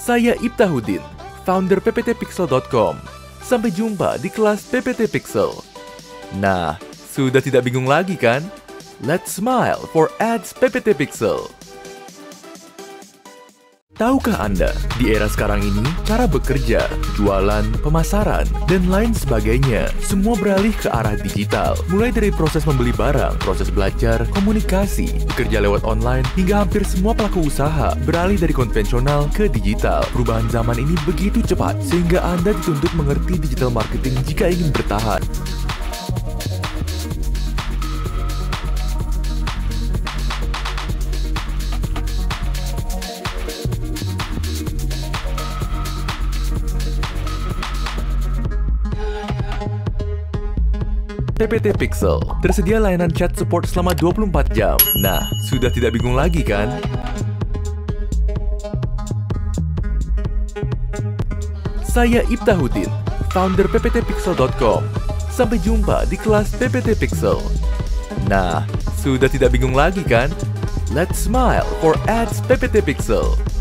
Saya Iftahudin, founder pptpixel.com. Sampai jumpa di kelas PPT Pixel. Nah, sudah tidak bingung lagi kan? Let's smile for ads PPT Pixel. Tahukah Anda, di era sekarang ini, cara bekerja, jualan, pemasaran, dan lain sebagainya, semua beralih ke arah digital. Mulai dari proses membeli barang, proses belajar, komunikasi, bekerja lewat online, hingga hampir semua pelaku usaha beralih dari konvensional ke digital. Perubahan zaman ini begitu cepat, sehingga Anda dituntut mengerti digital marketing jika ingin bertahan. PPT Pixel, tersedia layanan chat support selama 24 jam. Nah, sudah tidak bingung lagi kan? Saya Iftahudin, founder pptpixel.com. Sampai jumpa di kelas PPT Pixel. Nah, sudah tidak bingung lagi kan? Let's smile for ads PPT Pixel.